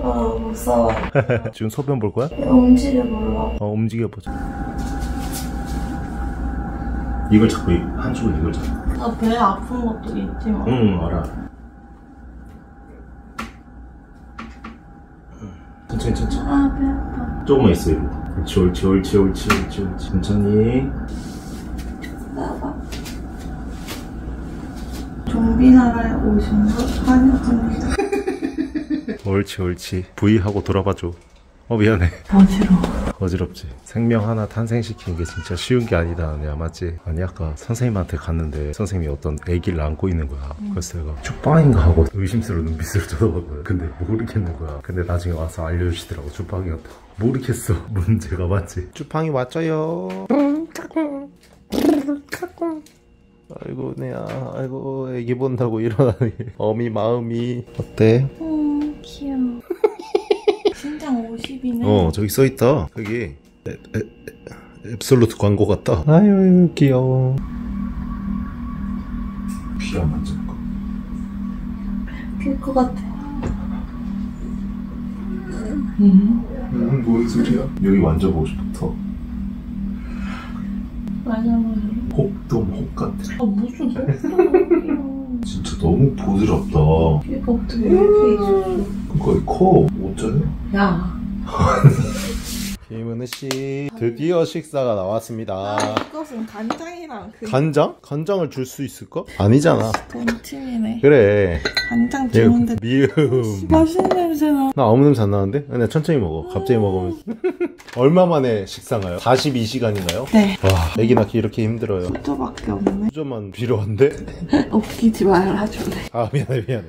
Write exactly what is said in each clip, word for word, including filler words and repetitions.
아 무서워. 지금 소변 볼 거야? 움직여볼라. 어 움직여보자. 이걸 잡고 한쪽은 이걸 잡고. 나 배 아픈 것도 있지만. 응 알아. 천천히 천천히. 아 배 아파. 조금만 있어 이러고. 옳지 옳지 옳지 옳지 옳지 옳지. 천천히. 나봐. 좀비 나라에 오신 걸 환영합니다. 옳지 옳지. V 하고 돌아봐줘. 어 미안해. 어지러워. 어지럽지. 생명 하나 탄생시키는 게 진짜 쉬운 게 아니다. 내가 맞지? 아니 아까 선생님한테 갔는데 선생님이 어떤 애기를 안고 있는 거야. 음. 그래서 내가 죽방인가 하고 의심스러운 눈빛으로 쳐다봤거든. 근데 모르겠는 거야. 근데 나중에 와서 알려주시더라고. 죽방이었다. 모르겠어. 문제가 맞지? 죽방이 왔죠요. 아이고 내야 아이고 애기 본다고 일어나니 어미 마음이 어때? 음 귀여워. 신장 오십이네. 어 저기 써있다. 여기 에, 에, 에, 앱솔루트 광고 같다. 아유 귀여워. 귀여워 만지는 거. 필 것 같아. 음. 음, 뭔 소리야? 여기 만져보고 싶어. 맞아 맞아. 혹돔 혹 같아. 아 무슨 혹돔. 진짜 너무 부드럽다. 얘가 어떻게 이렇게 있어? 거의 커. 어쩌냐? 야. 김은혜씨 드디어 식사가 나왔습니다. 아, 이것은 간장이랑 그 간장? 간장을 줄 수 있을까? 아니잖아. 돈팀이네. 그래. 간장 주는데 미음. 맛있는 냄새나. 나 아무 냄새 안 나는데? 그냥 천천히 먹어. 갑자기 먹으면. 얼마 만에 식사가요? 사십이 시간인가요? 네. 와, 애기 낳기 이렇게 힘들어요. 수저밖에 없네. 수저만 필요한데? 웃기지 말아 줄래. 아 미안해 미안해.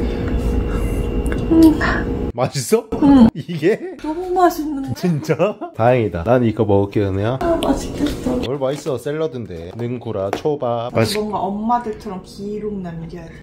음. 맛있어? 응. 이게? 너무 맛있는데? 진짜? 다행이다. 난 이거 먹을게 은혜야. 아 맛있겠어. 뭘 맛있어. 샐러드인데 능구라 초밥. 맛있... 뭔가 엄마들처럼 기록 남겨야 돼.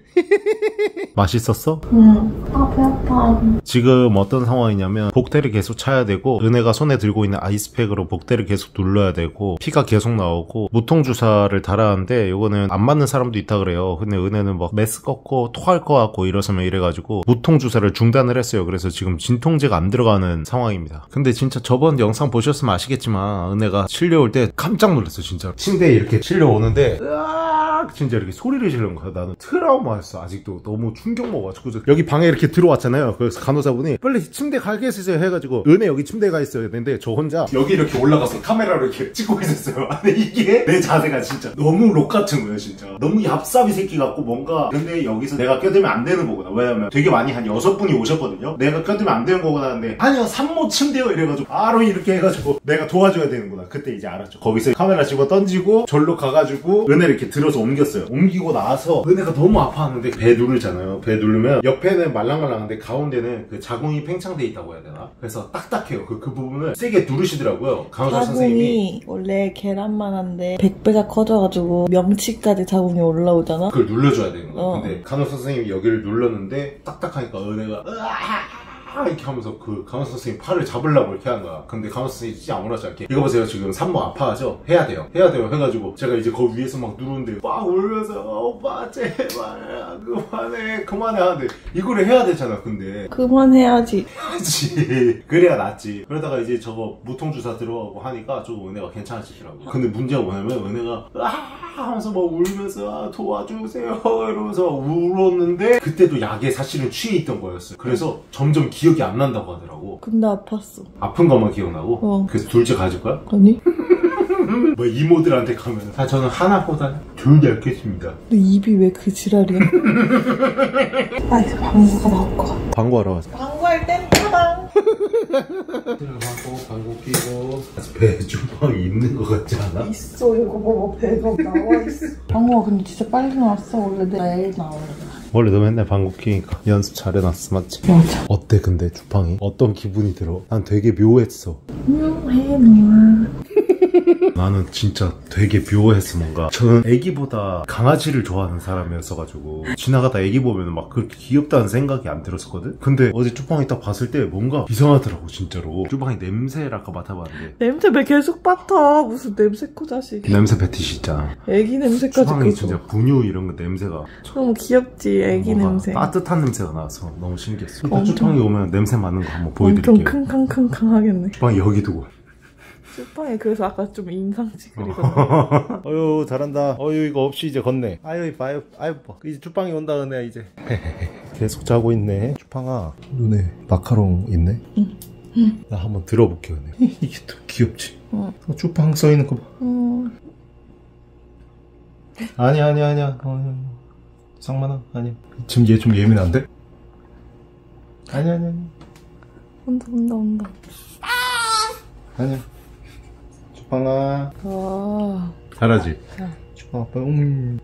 맛있었어? 응. 아 배 아파. 지금 어떤 상황이냐면 복대를 계속 차야 되고 은혜가 손에 들고 있는 아이스팩으로 복대를 계속 눌러야 되고 피가 계속 나오고 무통주사를 달았는데 이거는 안 맞는 사람도 있다 그래요. 근데 은혜는 막 메스 꺾고 토할 것 같고 이러서면 이래가지고 무통주사를 중단을 했어요. 그래서 지금 진통제가 안 들어가는 상황입니다. 근데 진짜 저번 영상 보셨으면 아시겠지만 은혜가 실려올 때 깜짝 놀랐어. 진짜 침대에 이렇게 실려오는데 으악 진짜 이렇게 소리를 지르는 거야. 나는 트라우마였어. 아직도 너무 충격 먹어가지고 여기 방에 이렇게 들어왔잖아요. 그래서 간호사분이 빨리 침대 가 계세요 해가지고 은혜 여기 침대에 가 있어야 되는데 저 혼자 여기 이렇게 올라가서 카메라로 이렇게 찍고 있었어요. 근데 이게 내 자세가 진짜 너무 록 같은 거예요. 진짜 너무 얍삽이 새끼 같고 뭔가. 근데 여기서 내가 껴들면 안 되는 거구나. 왜냐면 되게 많이 한 여섯 분이 오셨거든요. 내가 껴들면 안 되는 거구나 하는데 아니요 산모 침대요 이래가지고 바로 이렇게 해가지고 내가 도와줘야 되는구나. 그때 이제 알았죠. 거기서 카메라 집어 던지고 절로 가가지고 은혜를 이렇게 들어서 옮겼어요. 옮기고 나서 은혜가 너무 아파하는데 배 누르잖아요. 배 누르면 옆에는 말랑말랑한데 가운데는 그 자궁이 팽창돼 있다고 해야 되나? 그래서 딱딱해요. 그, 그 부분을 세게 누르시더라고요. 간호사 선생님이. 원래 계란만한데 백 배가 커져가지고 명치까지 자궁이 올라오잖아? 그걸 눌러줘야 되는 거야. 어. 근데 간호사 선생님이 여기를 눌렀는데 딱딱하니까 은혜가 으아 이렇게 하면서 그 간호사 선생님 팔을 잡으려고 이렇게 한 거야. 근데 간호사 선생님이 진짜 아무렇지 않게 이거 보세요 지금 산모 아파하죠? 해야 돼요 해야 돼요 해가지고 제가 이제 거기 위에서 막 누르는데 막 울면서 오빠 제발 그만해 그만해 하는데 이거를 해야 되잖아. 근데 그만해야지. 해야지 그래야 낫지. 그러다가 이제 저거 무통주사 들어가고 하니까 조금 은혜가 괜찮아지더라고. 근데 문제가 뭐냐면 은혜가 아 하면서 막 울면서 아, 도와주세요 이러면서 울었는데 그때도 약에 사실은 취해 있던 거였어요. 그래서 점점 기억이 안 난다고 하더라고. 근데 아팠어. 아픈 것만 기억나고? 어. 그래서 둘째 가질 거야? 아니? 뭐 이모들한테 가면 아 저는 하나보다 둘 얇겠습니다. 너 입이 왜 그 지랄이야? 아 이제 방구가 나올 것 같아. 방구하러 가자. 방구할 땐 타방. 들어가고 방구 끼고 배 주방이 있는 것 같지 않아? 있어. 이거 봐봐 배가 나와 있어. 방구가 근데 진짜 빨리 나왔어. 원래 내일 나오는 원래 너 맨날 방구 끼니까 연습 잘 해놨어 맞지? 맞아. 어때 근데 주방이? 어떤 기분이 들어? 난 되게 묘했어. 묘해 뭘. 나는 진짜 되게 묘했어. 뭔가 저는 애기보다 강아지를 좋아하는 사람이었어가지고 지나가다 애기 보면 막 그렇게 귀엽다는 생각이 안 들었었거든. 근데 어제 쭈빵이 딱 봤을 때 뭔가 이상하더라고 진짜로. 쭈빵이 냄새를 아까 맡아봤는데 냄새 왜 계속 맡아. 무슨 냄새코 자식. 냄새 패티시 있잖아. 애기 냄새까지. 쭈빵이 진짜 분유 이런 거 냄새가 너무 귀엽지. 애기 냄새. 따뜻한 냄새가 나서 너무 신기했어. 일단 엄청- 쭈빵이 오면 냄새 맡는 거 한번 엄청 보여드릴게요. 킁킁킁킁 하겠네. 쭈빵이 여기 두고. 쭈빵이 그래서 아까 좀 인상 찌그리던데. 어유 잘한다. 어유 이거 없이 이제 걷네. 아유 봐요. 아유 뭐 이제 쭈빵이 온다 은혜야 이제. 계속 자고 있네. 쭈빵아 눈에 마카롱 있네. 응. 응. 나 한번 들어볼게 은혜. 이게 또 귀엽지. 응. 쭈빵 써 있는 거 봐. 응. 아니야 아니야 아니야. 어, 상만아 아니야. 지금 얘 좀 예민한데? 아니야 아니야 아니야. 온다 온다 온다. 아니야. 쭈빵아. 아. 잘하지? 잘. 쭈빵 아빠 음.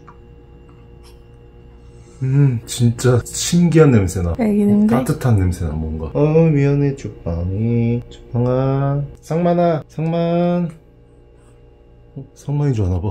음 진짜 신기한 냄새나. 애기 냄새. 따뜻한 냄새나 뭔가. 어 미안해 쭈빵이. 쭈빵아. 상만아. 상만. 어, 상만인 줄 아나봐.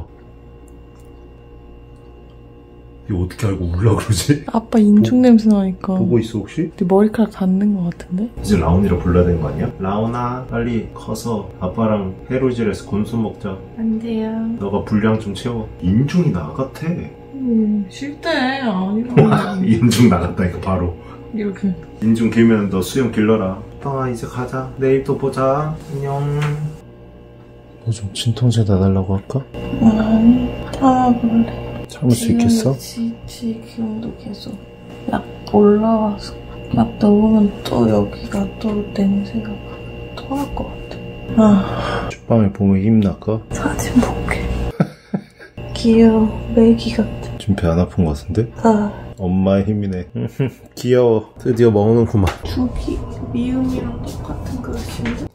이거 어떻게 알고 울라 그러지? 아빠 인중 냄새 나니까. 보고 있어 혹시? 네 머리카락 닿는 것 같은데? 이제 라온이라 불러야 되는 거 아니야? 라온아 빨리 커서 아빠랑 해로질에서 곤순 먹자. 안 돼요. 너가 분량 좀 채워. 인중이 나갔대. 음, 싫대. 아니라. 인중 나갔다니까 바로. 이렇게. 인중 길면 너 수염 길러라. 아빠 이제 가자. 내일 또 보자. 안녕. 너 좀 진통제 놔달라고 할까? 아니, 참아볼래. 참을 수 있겠어? 지, 지 기운도 계속 약 올라와서 약 넣으면 또 여기가 또 냄새가 토할 것 같아. 아, 쭈빵을 보면 힘날까? 사진 볼게. 귀여워. 메기 같아. 지금 배 안 아픈 것 같은데? 아, 엄마의 힘이네. 귀여워. 드디어 먹는구만. 죽이 미음이랑 똑같은 그릇인데?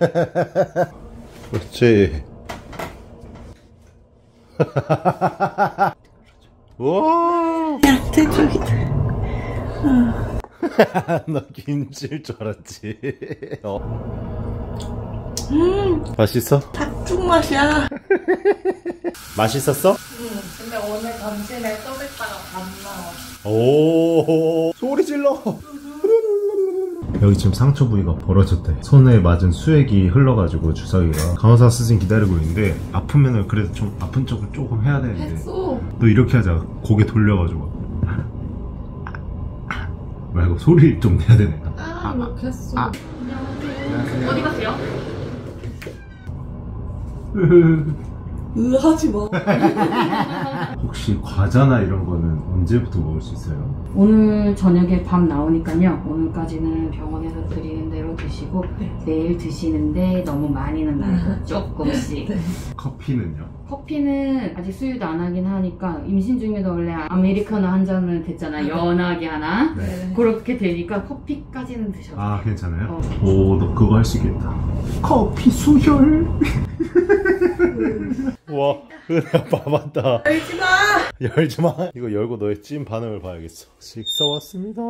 그렇지. 와. 약대죽이다. 너 김치일 줄 알았지. 어. 음, 맛있어? 닭죽 맛이야. 맛있었어? 응, 근데 오늘 점심에 쏘겠다가 밥 나왔어. 오 소리 질러. 여기 지금 상처 부위가 벌어졌대. 손에 맞은 수액이 흘러가지고 주사위가 간호사 스승 기다리고 있는데 아프면은 그래도 좀 아픈 쪽을 조금 해야 되는데 했어. 너 이렇게 하자. 고개 돌려가지고 말고 소리를 좀 내야 되네. 아, 이렇게 했어. 아. 안녕하세요. 어디 가세요? 으, 하지 마. 혹시 과자나 이런 거는 언제부터 먹을 수 있어요? 오늘 저녁에 밥 나오니까요. 오늘까지는 병원에서 드리는 대로 드시고 네. 내일 드시는데 너무 많이는 말고 조금씩. 네. 커피는요? 커피는 아직 수유도 안 하긴 하니까 임신 중에도 원래 아메리카노 한 잔을 됐잖아요. 연하게 하나. 네. 그렇게 되니까 커피까지는 드셔도 아 괜찮아요? 어. 오 너 그거 할 수 있겠다. 커피 수혈. 와 은혜야 밥 왔다. 열지 마. 열지 마. 이거 열고 너의 찐 반응을 봐야겠어. 식사 왔습니다.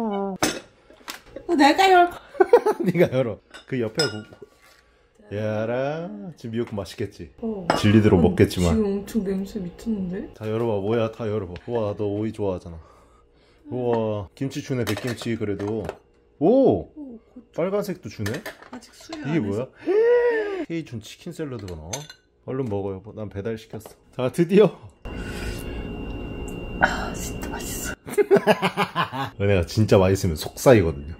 내가 열. 네가 열어. 그 옆에 고... 야라 지금 미역국 맛있겠지? 어. 진리대로 먹겠지만. 지금 엄청 냄새 미쳤는데? 다 열어봐. 뭐야 다 열어봐. 우와 너 오이 좋아하잖아. 우와 김치 주네. 백김치 그래도. 오 빨간색도 주네. 아직 수유 이게 뭐야? 헤이 준 치킨 샐러드가 나와? 얼른 먹어요. 난 배달 시켰어. 자 드디어. 아 진짜 맛있어. 은혜가 진짜 맛있으면 속삭이거든요.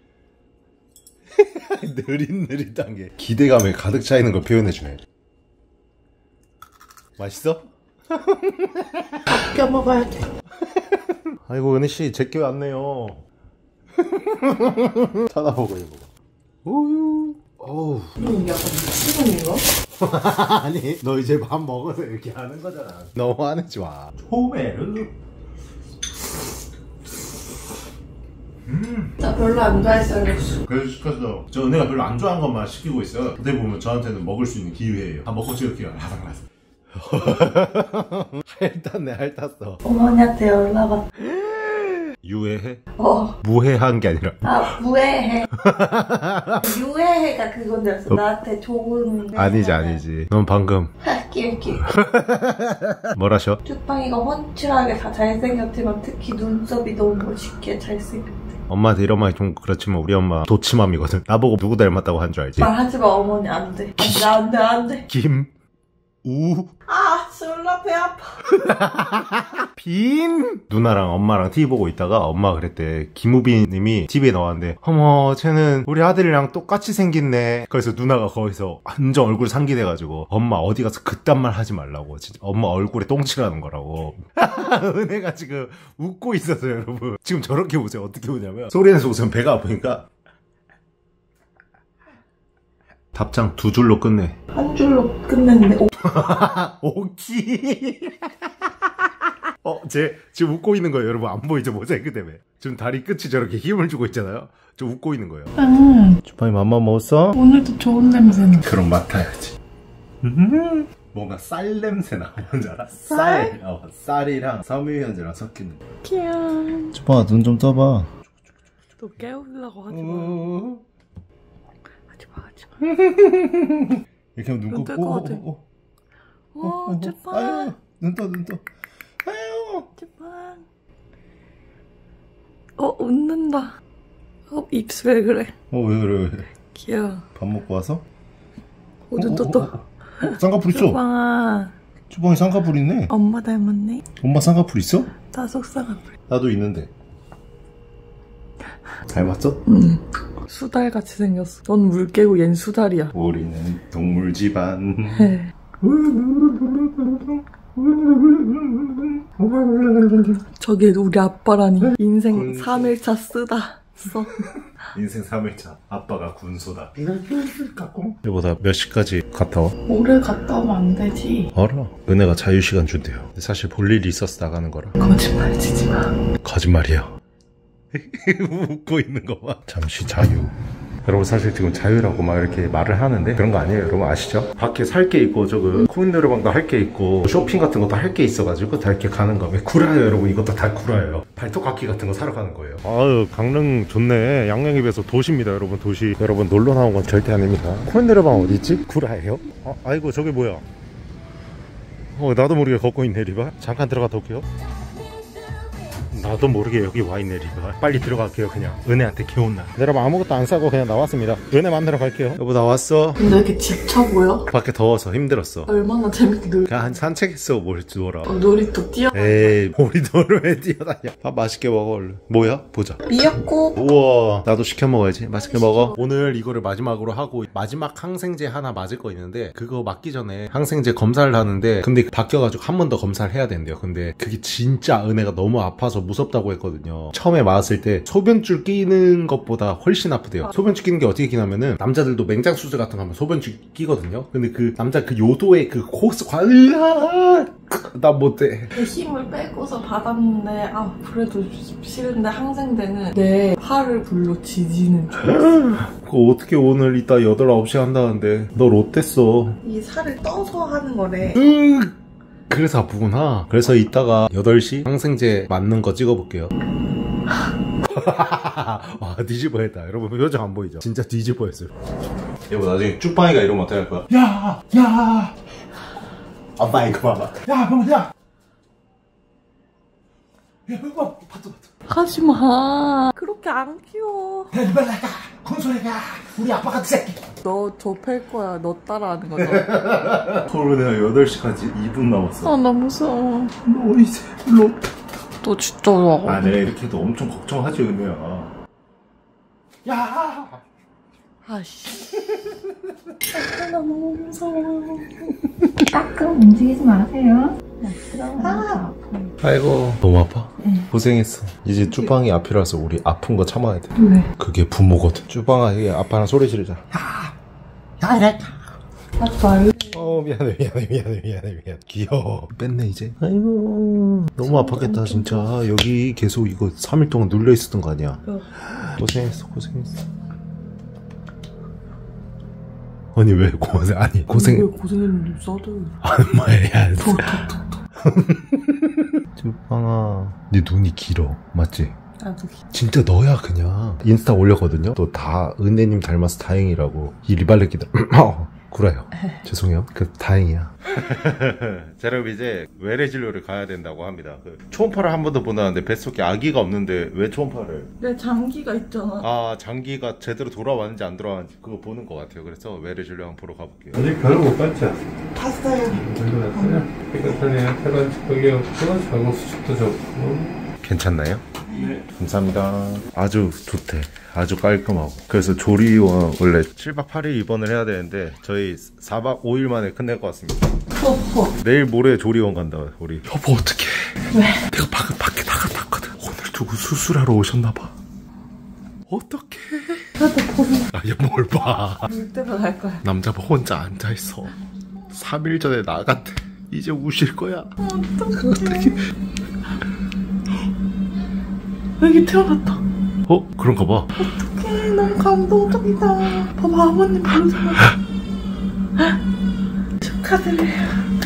느릿느릿한 게 기대감에 가득 차 있는 걸 표현해주네. 맛있어? 아껴 먹어야 돼. 아이고 은혜씨 제껴 왔네요. 쳐다보고 이거. 오유. 어우. 이거 약간 미치겠는가? 아니 너 이제 밥 먹어서 이렇게 하는 거잖아. 너무 안 하지 마. 초메르. 음. 나 별로 안 좋아했어요. 그래서 시켰어. 저 은혜가 별로 안 좋아하는 것만 시키고 있어요. 어떻게 보면 저한테는 먹을 수 있는 기회예요. 다 먹고 찍을게요. 라상라상. 핥았네 핥았어. 어머니한테 연락 왔. 유해해? 어. 무해한 게 아니라. 아, 무해해. 유해해가 그건 줄 알았어. 어? 나한테 좋은. 아니지, 아니지. 넌 방금. 낄낄. 뭐라셔? 쭈빵이가 훤칠하게 다 잘생겼지만 특히 눈썹이 너무 멋있게 잘생겼대. 엄마한테 이런 말이 좀 그렇지만 우리 엄마 도치맘이거든. 나보고 누구 닮았다고 한 줄 알지? 말하지마 어머니 안 돼. 안돼 안돼 안돼. 김. 우. 아, 졸라 배 아파. 빈. 누나랑 엄마랑 티비 보고 있다가 엄마가 그랬대. 김우빈 님이 티비에 나왔는데 어머 쟤는 우리 아들이랑 똑같이 생겼네. 그래서 누나가 거기서 완전 얼굴 상기돼가지고 엄마 어디 가서 그딴 말 하지 말라고. 진짜 엄마 얼굴에 똥칠하는 거라고. 은혜가 지금 웃고 있었어요 여러분. 지금 저렇게 보세요. 어떻게 보냐면 소리 내서 웃으면 배가 아프니까 답장 두 줄로 끝내. 한 줄로 끝냈는데. 오. 오키. 어, 쟤 지금 웃고 있는 거예요, 여러분. 안 보이죠, 모자이크 때문에. 지금 다리 끝이 저렇게 힘을 주고 있잖아요. 좀 웃고 있는 거예요. 응. 주파이 맘마 먹었어? 오늘도 좋은 냄새나. 그럼 맡아야지. 음, 뭔가 쌀 냄새 나. 뭔지 알아? 쌀. 쌀? 어, 쌀이랑 섬유유연제랑 섞이는 거. 귀여워. 주파가 눈 좀 떠봐. 너 깨우려고 하지 마. 어... 하지 마, 하지 마. 이렇게 하면 눈 꽂고. 것 같아. 어, 어, 어, 주파. 아유, 눈 떠, 눈 떠. 아유. 주파. 어, 웃는다. 어, 입술 왜 그래? 어, 왜 그래, 왜 그래. 귀여워. 밥 먹고 와서? 어, 눈 또 또. 어, 쌍꺼풀 있어. 주방아. 주방에 쌍꺼풀 있네. 엄마 닮았네. 엄마 쌍꺼풀 있어? 나 속쌍꺼풀. 나도 있는데. 닮았어? 응. 수달같이 생겼어. 넌 물 깨고 얜 수달이야. 우리는 동물 집안. 네. 저게 우리 아빠라니. 인생 군소. 삼 일차 쓰다 써. 인생 삼 일차 아빠가 군소다. 여보다 몇 시까지 갔다 와? 오래 갔다 오면 안 되지. 알아. 은혜가 자유시간 준대요. 근데 사실 볼 일이 있어서 나가는 거라. 거짓말 치지 마. 거짓말이야. 웃고 있는 거 봐. 잠시 자유. 여러분 사실 지금 자유라고 막 이렇게 말을 하는데 그런 거 아니에요. 여러분 아시죠? 밖에 살 게 있고 저거 코인 노래방도 할 게 있고 쇼핑 같은 것도 할 게 있어가지고 다 이렇게 가는 거면 구라예요 여러분. 이것도 다 구라예요. 발톱깎이 같은 거 사러 가는 거예요. 아유 강릉 좋네. 양양입에서 도시입니다 여러분. 도시. 여러분 놀러 나온 건 절대 아닙니다. 코인 노래방 어디 있지? 구라예요? 아, 아이고 저게 뭐야. 어 나도 모르게 걷고 있네 리바. 잠깐 들어갔다 올게요. 나도 모르게 여기 와있네 리바. 빨리 들어갈게요 그냥. 은혜한테 개운나. 여러분 아무것도 안 사고 그냥 나왔습니다. 은혜 만나러 갈게요. 여보 나왔어. 근데 왜 이렇게 지쳐 보여? 밖에 더워서 힘들었어. 얼마나 재밌게 놀. 그냥 한 산책했어. 뭘 놀아. 어, 놀이터 뛰어. 에이 놀이터를 왜 뛰어다녀. 밥 맛있게 먹어 얼른. 뭐야? 보자. 미역국. 우와 나도 시켜 먹어야지. 맛있게 먹어. 오늘 이거를 마지막으로 하고 마지막 항생제 하나 맞을 거 있는데 그거 맞기 전에 항생제 검사를 하는데 근데 바뀌어가지고 한 번 더 검사를 해야 된대요. 근데 그게 진짜 은혜가 너무 아파서 무섭다고 했거든요. 처음에 맞았을 때 소변줄 끼는 것보다 훨씬 아프대요. 소변줄 끼는 게 어떻게 끼냐면은 남자들도 맹장 수술 같은 거 하면 소변줄 끼거든요. 근데 그 남자 그 요도의 그 코스 관리야 나 못해. 힘을 빼고서 받았는데 아 그래도 싫은데 항생제는 내 팔을 불로 지지는 줄 알았어. 그거 어떻게 오늘 이따 여덟, 아홉 시 한다는데 널 어땠어? 이 살을 떠서 하는 거래. 으 그래서 아프구나. 그래서 이따가 여덟 시 항생제 맞는 거 찍어볼게요. 와 뒤집어했다. 여러분 표정 안 보이죠? 진짜 뒤집어했어요. 여보 나중에 쭈빵이가 이러면 어떡할 거야? 야! 야! 아빠 이거 봐봐. 야! 야! 야! 이거 파트 파트. 하지마. 그렇게 안 귀여워. 야 이발 나가. 콘솔이가 우리 아빠 같은 새끼. 너 저 팰 거야. 너 따라하는 거잖아. 서로 내가 여덟 시까지 이 분 남았어. 아 나 무서워. 너 이제 로. 너 진짜 나. 아 내가 이렇게 해도 엄청 걱정하지 은혜야. 야! 아씨. 아, 나 너무 무서워. 가끔 움직이지 마세요. 아. 아이고 너무 아파? 응. 고생했어. 이제 쭈빵이 앞이라서 우리 아픈 거 참아야 돼. 왜? 그게 부모거든. 쭈빵아 이게 아빠랑 소리 지르자. 야! 야 이래! 하지 말래. 어 미안해 미안해 미안해 미안해 미안해. 귀여워. 뺐네 이제. 아이고 너무 아팠겠다 진짜. 여기 계속 이거 삼 일 동안 눌려 있었던 거 아니야. 어. 고생했어 고생했어. 아니 왜 고생 아니 고생 왜 고생했는데 써도. 아 뭐야. 쭈빵아 네 눈이 길어 맞지? 나도. 진짜 너야 그냥. 인스타 올렸거든요. 또 다 은혜님 닮아서 다행이라고. 이 리발렛기들. 그래요. 죄송해요. 그 다행이야. 자, 여러분 이제 외래 진료를 가야 된다고 합니다. 그 초음파를 한 번도 못 나왔는데 뱃속에 아기가 없는데 왜 초음파를? 내 장기가 있잖아. 아, 장기가 제대로 돌아왔는지 안 돌아왔는지 그거 보는 것 같아요. 그래서 외래 진료 한번 보러 가볼게요. 아직 별로 못 봤죠? 봤어요. 봤어요? 피카탈리아 태반 측벽이 없고 자국 수축도 적고. 괜찮나요? 네. 감사합니다. 아주 좋대. 아주 깔끔하고. 그래서 조리원 원래 칠 박 팔 일 입원을 해야 되는데 저희 사 박 오 일 만에 끝낼 것 같습니다. 허허. 내일 모레 조리원 간다 우리. 여보 어떡해. 왜? 내가 방금 밖에 나갔거든. 오늘 누구 수술하러 오셨나봐. 어떡해. 나도 보면 아얘 뭘 봐. 울 때가 날 거야. 남자분 혼자 앉아있어. 삼 일 전에 나갔대. 이제 우실 거야. 어떡해. 여기 태어났다. 어? 그런가 봐. 어떡해. 너무 감동적이다. 봐봐 아버님 부르잖아. 축하드려요.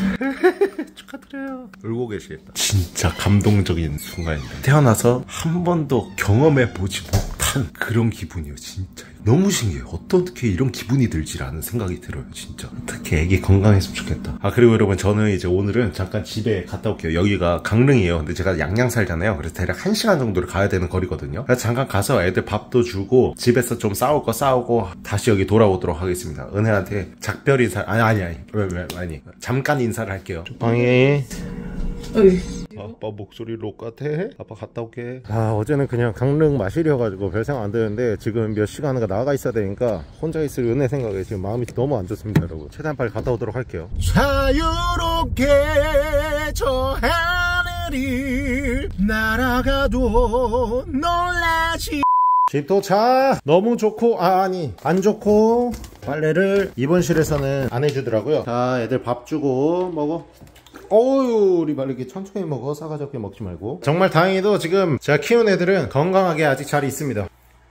축하드려요. 울고 계시겠다. 진짜 감동적인 순간입니다. 태어나서 한 번도 경험해보지 못한 그런 기분이에요. 진짜 너무 신기해요. 어떻게 이런 기분이 들지라는 생각이 들어요. 진짜 어떻게 애기 건강했으면 좋겠다. 아 그리고 여러분 저는 이제 오늘은 잠깐 집에 갔다 올게요. 여기가 강릉이에요. 근데 제가 양양 살잖아요. 그래서 대략 한 시간 정도를 가야 되는 거리거든요. 그래서 잠깐 가서 애들 밥도 주고 집에서 좀 싸울 거 싸우고 다시 여기 돌아오도록 하겠습니다. 은혜한테 작별 인사 아니 아니 아니 왜 왜 아니 잠깐 인사를 할게요. 방해. 어이. 아빠 목소리 록 같아? 아빠 갔다 올게. 아 어제는 그냥 강릉 마실이어가지고 별 생각 안 드는데 지금 몇 시간가 나가 있어야 되니까 혼자 있을 은혜 생각에 지금 마음이 너무 안 좋습니다 여러분. 최대한 빨리 갔다 오도록 할게요. 자유롭게 저 하늘을 날아가도 놀라지. 집 도착. 너무 좋고 아 아니 안 좋고 빨래를 입원실에서는 안 해주더라고요. 자 애들 밥 주고 먹어. 어우 우리 말 이렇게 천천히 먹어. 싸가지 없게 먹지 말고. 정말 다행히도 지금 제가 키운 애들은 건강하게 아직 잘 있습니다.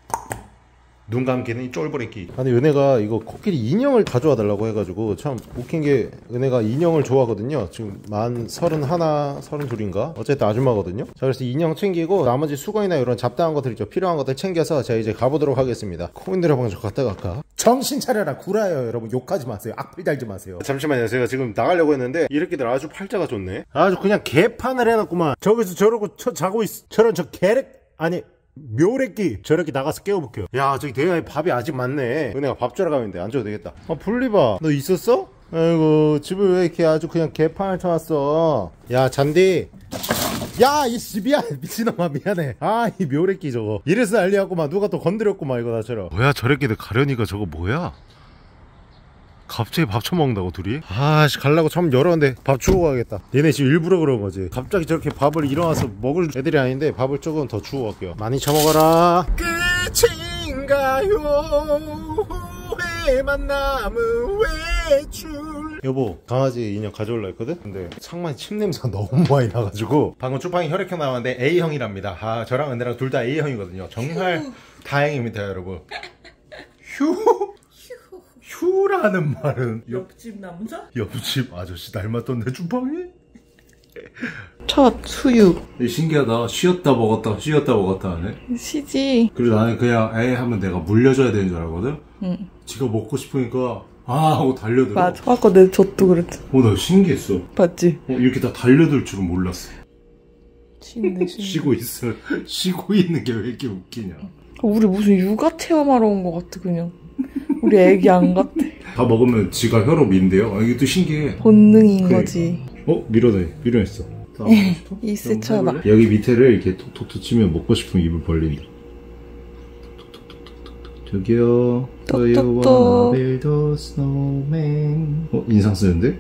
눈 감기는 이 쫄보레끼. 아니 은혜가 이거 코끼리 인형을 가져와 달라고 해가지고 참 웃긴 게 은혜가 인형을 좋아하거든요. 지금 만 서른 하나 서른 둘인가 어쨌든 아줌마거든요. 자 그래서 인형 챙기고 나머지 수건이나 이런 잡다한 것들 있죠. 필요한 것들 챙겨서 제가 이제 가보도록 하겠습니다. 코인들의 방송 갔다 갈까? 정신 차려라 구라요 여러분. 욕하지 마세요. 악플 달지 마세요. 잠시만요. 제가 지금 나가려고 했는데 이 새끼들 아주 팔자가 좋네. 아주 그냥 개판을 해놨구만. 저기서 저러고 저, 자고 있 저런 저 개렉 아니 묘래끼 저렇게 나가서 깨워볼게요. 야 저기 대가에 밥이 아직 많네. 은혜가 밥 주러 가면 돼. 안 줘도 되겠다. 아 분리봐 너 있었어? 아이고 집을 왜 이렇게 아주 그냥 개판을 쳐놨어. 야 잔디 야 이 집이야 미친놈아 미안해. 아 이 묘래끼 저거 이래서 난리였구만. 누가 또 건드렸구만 이거 나처럼. 뭐야 저래끼들 가려니까 저거 뭐야. 갑자기 밥 처먹는다고 둘이? 아씨 갈라고 참 열었는데 밥 주고 가야겠다. 얘네 지금 일부러 그런 거지. 갑자기 저렇게 밥을 일어나서 먹을 애들이 아닌데 밥을 조금 더 주고 갈게요. 많이 처먹어라. 끝인가요 후회만 남은 외출. 여보 강아지 인형 가져올라 했거든? 근데 창문에 침 냄새가 너무 많이 나가지고 방금 쭈팡이 혈액형 나왔는데 A형이랍니다. 아 저랑 은혜랑 둘 다 A형이거든요. 정말 다행입니다 여러분. 휴 휴라는 말은 옆집 남자? 옆집 아저씨 닮았던데 쭈팡이? 첫 수육. 신기하다. 쉬었다 먹었다 쉬었다 먹었다 하네. 시지. 그리고 나는 그냥 에 하면 내가 물려줘야 되는 줄 알거든. 응. 지가 먹고 싶으니까 아 하고 달려들어. 맞아. 아까 내 젖도 그랬지. 어 나 신기했어. 봤지? 어, 이렇게 다 달려들 줄은 몰랐어. 신네 신. 쉬고 있어. 쉬고 있는 게 왜 이렇게 웃기냐. 우리 무슨 육아 체험하러 온 것 같아 그냥. 우리 애기 안 같아. 다 먹으면 지가 혀로 민대요. 아, 이것도 신기해. 본능인 그러니까. 거지. 어? 밀어내. 밀어냈어. 이세 쳐봐. 여기 밑에를 이렇게 톡톡톡 치면 먹고 싶으면 입을 벌린다. 저기요. 똑똑똑. 어? 인상 쓰는데?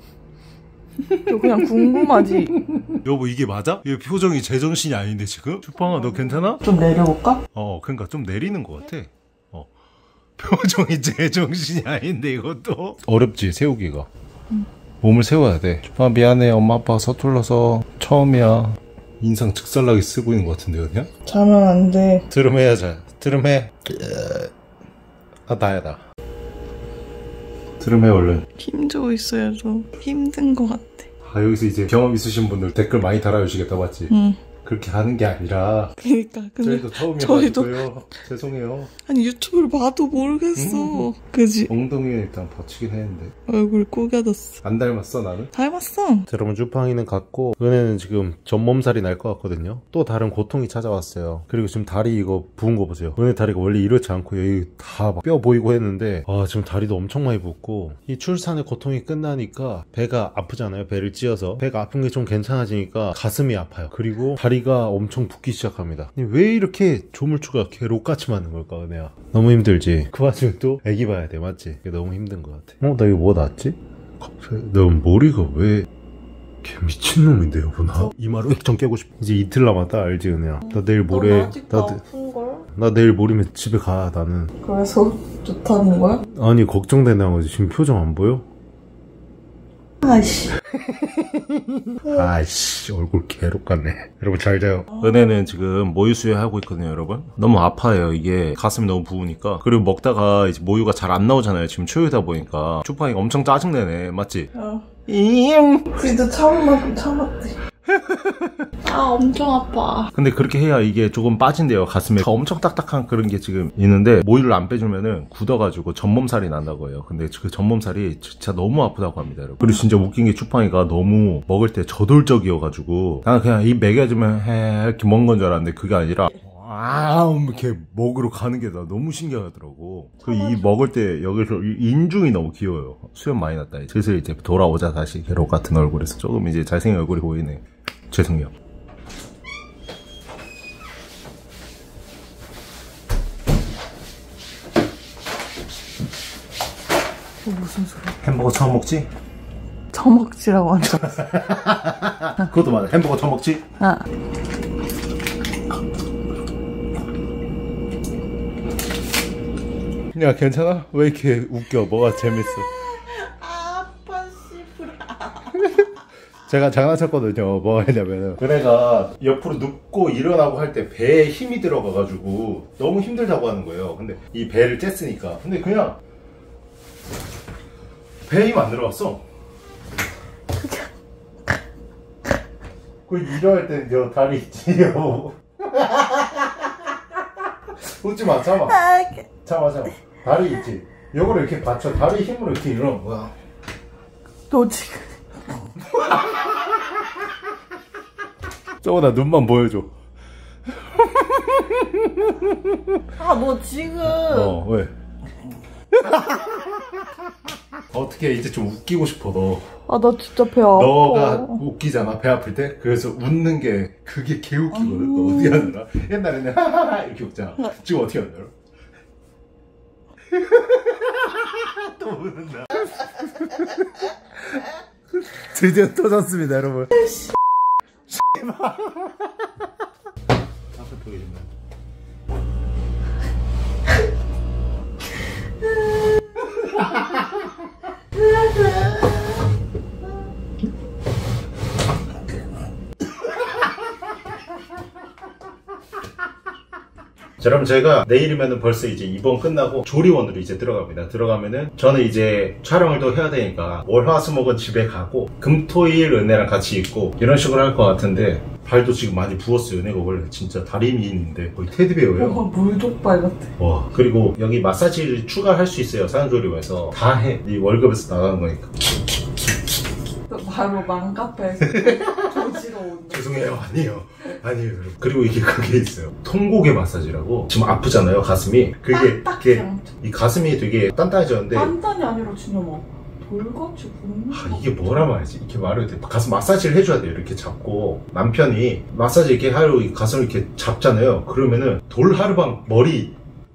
너 그냥 궁금하지? 여보 이게 맞아? 이게 표정이 제정신이 아닌데 지금? 쭈팡아 너 괜찮아? 좀 내려볼까? 어 그러니까 좀 내리는 것 같아. 어 표정이 제정신이 아닌데 이것도 어렵지 세우기가. 응. 몸을 세워야 돼. 쭈팡아 미안해 엄마 아빠가 서툴러서 처음이야. 인상 즉살나게 쓰고 있는 것 같은데 그냥? 자면 안 돼. 트름해야 자 트름해. 아 나야 나. 트름해 얼른. 힘주고 있어야죠. 힘든 것 같아. 아 여기서 이제 경험 있으신 분들 댓글 많이 달아주시겠다 맞지? 응. 그렇게 하는 게 아니라 그러니까 근데 저희도 처음이어서 저희도 저희도 죄송해요. 아니 유튜브를 봐도 모르겠어. 음. 그지? 엉덩이에 일단 받치긴 했는데 얼굴 꾸겨졌어. 안 닮았어 나는? 닮았어. 자, 여러분 주팡이는 갔고 은혜는 지금 전몸살이 날 것 같거든요. 또 다른 고통이 찾아왔어요. 그리고 지금 다리 이거 부은 거 보세요. 은혜 다리가 원래 이렇지 않고 여기 다 뼈 보이고 했는데 아 지금 다리도 엄청 많이 붓고 이 출산의 고통이 끝나니까 배가 아프잖아요. 배를 찧어서 배가 아픈 게 좀 괜찮아지니까 가슴이 아파요. 그리고 다리가 엄청 붓기 시작합니다. 왜 이렇게 조물주가 개록같이 맞는 걸까 은혜야? 너무 힘들지? 그 와중에 또 애기 봐야 돼 맞지? 그게 너무 힘든 것 같아. 어? 나 이거 뭐 났지? 갑자기 너 머리가 왜 개 미친놈인데 여보나? 이 말을 좀 깨고 싶어. 이제 이틀 남았다 알지 은혜야? 나 내일 모레 넌 아직도 나, 아픈걸? 나 내일 모레면 집에 가 나는. 그래서 좋다는 거야? 아니 걱정되나 거지. 지금 표정 안 보여? 아이씨. 아이씨 얼굴 개록 같네. 여러분 잘 자요. 은혜는 지금 모유 수유하고 있거든요 여러분. 너무 아파요. 이게 가슴이 너무 부으니까. 그리고 먹다가 이제 모유가 잘 안 나오잖아요. 지금 초유다 보니까 쭈팡이가 엄청 짜증내네 맞지? 어. 잉. 진짜 참을 참았지. 아 엄청 아파. 근데 그렇게 해야 이게 조금 빠진대요. 가슴에 엄청 딱딱한 그런 게 지금 있는데 모유를 안 빼주면은 굳어가지고 전몸살이 난다고 해요. 근데 그 전몸살이 진짜 너무 아프다고 합니다 여러분. 그리고 진짜 웃긴 게 쭈팡이가 너무 먹을 때 저돌적이어가지고 나는 그냥 입 먹여주면 해 이렇게 먹은 건 줄 알았는데 그게 아니라 아 이렇게 먹으러 가는 게 나 너무 신기하더라고. 그 이 먹을 때 여기서 인중이 너무 귀여워요. 수염 많이 났다. 슬슬 이제 돌아오자 다시 괴롭 같은 얼굴에서 조금 이제 잘생긴 얼굴이 보이네. 죄송해요. 무슨 소리야? 햄버거 처음 먹지? 처먹지라고 한다. 그것도 맞아. 햄버거 처음 먹지? 아. 야 괜찮아? 왜 이렇게 웃겨? 뭐가 재밌어? 아빠 씨부라. 제가 장난쳤거든요. 뭐 했냐면은 은혜가 옆으로 눕고 일어나고 할 때 배에 힘이 들어가가지고 너무 힘들다고 하는 거예요. 근데 이 배를 쬐으니까 근데 그냥 배에 힘 안 들어갔어. 그 일어날 때 저 다리 있지 요. 웃지 마. 참아. 참아 참아. 다리 있지. 요거를 이렇게 받쳐 다리 힘으로 이렇게 일어나는 거야. 너 지금 저거 나 눈만 보여줘. 아 너 지금 어 왜? 어떻게 이제 좀 웃기고 싶어 너. 아 나 진짜 배 아파. 너가 웃기잖아 배 아플 때. 그래서 웃는 게 그게 개 웃기거든. 너 어떻게 하느라? 옛날에는 하하하 이렇게 웃잖아. 지금 어떻게 하느라? 또 웃는다. 드디어 터졌습니다 여러분. 앞에 보이시나요? 자, 여러분 제가 내일이면은 벌써 이제 입원 끝나고 조리원으로 이제 들어갑니다. 들어가면은 저는 이제 촬영을 또 해야 되니까 월화수목은 집에 가고 금토일 은혜랑 같이 있고 이런 식으로 할 것 같은데 발도 지금 많이 부었어요. 은혜가 원래 진짜 다리 미인인데 거의 테디베어예요. 어, 물족발 같아. 와 그리고 여기 마사지를 추가할 수 있어요. 산후조리원에서 다 해. 이 월급에서 나가는 거니까. 바로 맘카페에서 조지러 온다. 죄송해요. 아니에요. 아니에요. 여러분. 그리고 이게 그게 있어요. 통고개 마사지라고. 지금 아프잖아요. 가슴이. 그게 이게 이 가슴이 되게 단단해졌는데 단단이 아니라 진짜 막 돌같이 붓는. 아, 이게 뭐라 말이지? 이렇게 말해야 돼. 가슴 마사지를 해줘야 돼요. 이렇게 잡고 남편이 마사지 이렇게 하려고 가슴을 이렇게 잡잖아요. 그러면은 돌하르방 머리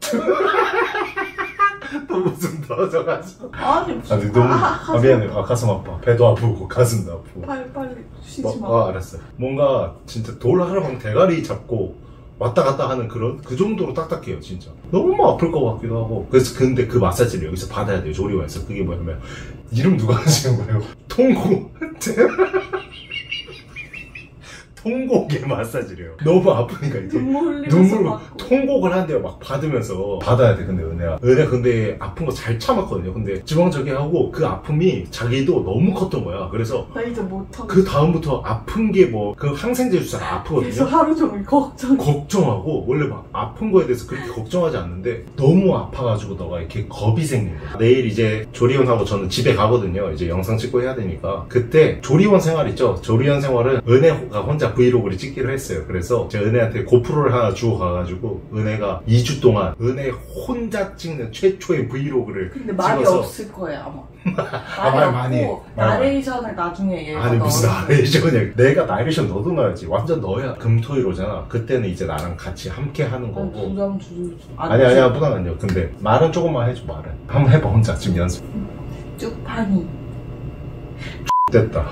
또 무슨 터져가지고. 아니 무슨. 아니 너무 아, 아 미안해. 아 가슴 아파. 배도 아프고 가슴도 아프고. 빨리 빨리 쉬지 마. 아 알았어요. 뭔가 진짜 돌하르방 대가리 잡고 왔다 갔다 하는 그런 그 정도로 딱딱해요 진짜. 너무 아플 것 같기도 하고. 그래서 근데 그 마사지를 여기서 받아야 돼요. 조리원에서. 그게 뭐냐면 이름 누가 하시는 거예요? 통고 통곡의 마사지래요. 너무 아프니까 이제 눈물 흘리면서 눈물로 받고. 통곡을 한대요. 막 받으면서 받아야 돼. 근데 은혜야 은혜 근데 아픈 거 잘 참았거든요. 근데 지방저기 하고 그 아픔이 자기도 너무 컸던 거야. 그래서 나 이제 못하고 그 다음부터 아픈 게 뭐 그 항생제 주사가 아프거든요. 계속 하루 종일 걱정. 걱정하고 원래 막 아픈 거에 대해서 그렇게 걱정하지 않는데 너무 아파가지고 너가 이렇게 겁이 생긴 거야. 내일 이제 조리원하고 저는 집에 가거든요. 이제 영상 찍고 해야 되니까. 그때 조리원 생활 있죠. 조리원 생활은 은혜가 혼자 브이로그를 찍기로 했어요. 그래서 제가 은혜한테 고프로를 하나 주고 가가지고 은혜가 이 주 동안 은혜 혼자 찍는 최초의 브이로그를 근데 말이 찍어서 없을 거예요 아마. 아, 말 많이 해. 없고 말 많이. 나레이션을 나중에 얘가 아니 무슨 넣어서. 나레이션이야. 내가 나레이션 너도 넣어야지. 완전 너야. 금토일 오잖아. 그때는 이제 나랑 같이 함께 하는 아니, 거고. 부담 주주. 아니 아니야 부담 아니야. 근데 말은 조금만 해줘. 말은 한번 해봐 혼자 지금 연습. 쭉파니. 됐다.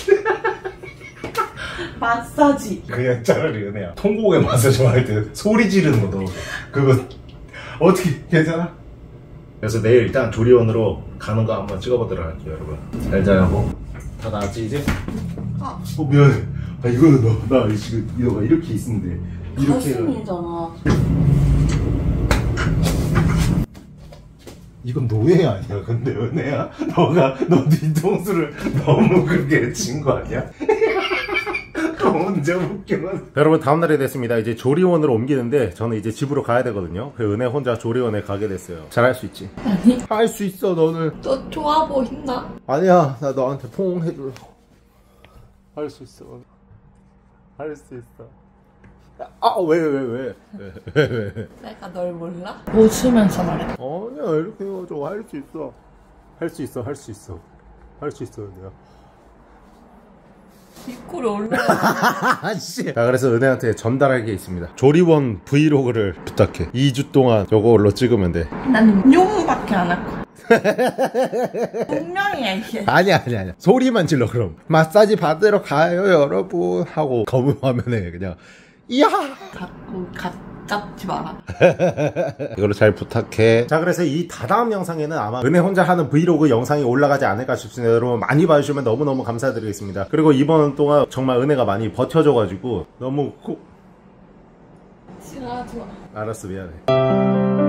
마사지. 그냥 차라리 은혜야 통곡의 마사지 할 때 소리 지르는 거 너 그거 어떻게 괜찮아? 그래서 내일 일단 조리원으로 가는 거 한번 찍어보도록 할게요 여러분. 잘 자요. 다 나았지 이제? 아. 어 미안해. 아 이거는 너나 지금 이거가 이렇게 있는데 이렇게 가슴이잖아. 이건 노예 아니야 근데 은혜야? 너가 너 뒤통수를 너무 그렇게 친 거 아니야? 언제 웃겨. 여러분 다음날이 됐습니다. 이제 조리원으로 옮기는데 저는 이제 집으로 가야 되거든요. 그 은혜 혼자 조리원에 가게 됐어요. 잘할 수 있지? 아니. 할 수 있어 너는. 너 좋아 보인다. 아니야 나 너한테 포옹 해주려고. 할 수 있어. 할 수 있어. 아 왜 왜 왜 왜 왜 왜? 내가 널 몰라? 웃으면서 말해. 아니야 이렇게 해가지고 할 수 있어. 할 수 있어 할 수 있어. 할 수 있어 은혜야. 입꼬리 올라가. 아씨. 자 그래서 은혜한테 전달할 게 있습니다. 조리원 브이로그를 부탁해. 이 주 동안 요걸로 찍으면 돼. 난 용밖에 안 할 거야. 분명이야 이게. 아니야 아니야 아니야. 소리만 질러 그럼. 마사지 받으러 가요 여러분 하고 검은 화면에 그냥 이야 자꾸 갓 잡지 마라. 이걸로 잘 부탁해. 자 그래서 이 다다음 영상에는 아마 은혜 혼자 하는 브이로그 영상이 올라가지 않을까 싶습니다. 여러분 많이 봐주시면 너무너무 감사드리겠습니다. 그리고 이번 동안 정말 은혜가 많이 버텨줘가지고 너무 고... 싫어하지 마. 알았어 미안해.